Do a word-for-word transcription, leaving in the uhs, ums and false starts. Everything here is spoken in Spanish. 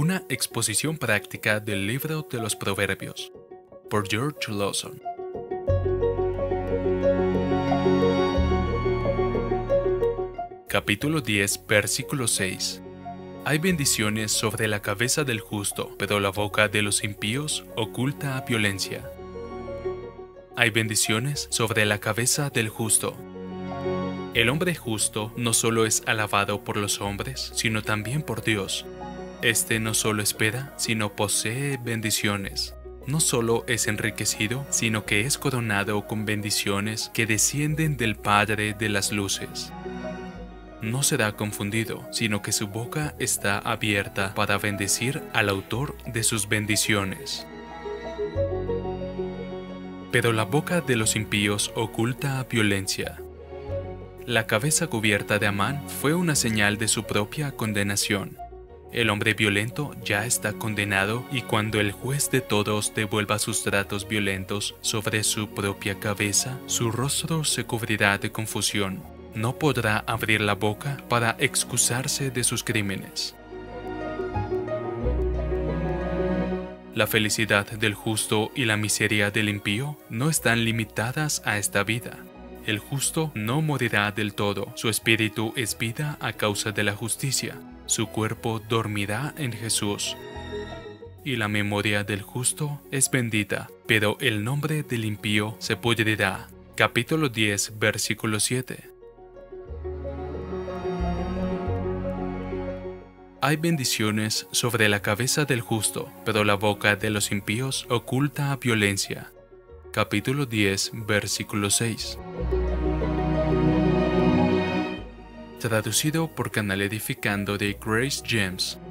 Una exposición práctica del libro de los Proverbios, por George Lawson. Capítulo diez, versículo seis. Hay bendiciones sobre la cabeza del justo, pero la boca de los impíos oculta violencia. Hay bendiciones sobre la cabeza del justo. El hombre justo no solo es alabado por los hombres, sino también por Dios. Este no solo espera, sino posee bendiciones. No solo es enriquecido, sino que es coronado con bendiciones que descienden del Padre de las luces. No será confundido, sino que su boca está abierta para bendecir al autor de sus bendiciones. Pero la boca de los impíos oculta violencia. La cabeza cubierta de Amán fue una señal de su propia condenación. El hombre violento ya está condenado, y cuando el juez de todos devuelva sus tratos violentos sobre su propia cabeza, su rostro se cubrirá de confusión. No podrá abrir la boca para excusarse de sus crímenes. La felicidad del justo y la miseria del impío no están limitadas a esta vida. El justo no morirá del todo, su espíritu es vida a causa de la justicia, su cuerpo dormirá en Jesús. Y la memoria del justo es bendita, pero el nombre del impío se pudrirá. Capítulo diez, versículo siete. Hay bendiciones sobre la cabeza del justo, pero la boca de los impíos oculta violencia. Capítulo diez, versículo seis. Traducido por Canal Edificando de Grace James.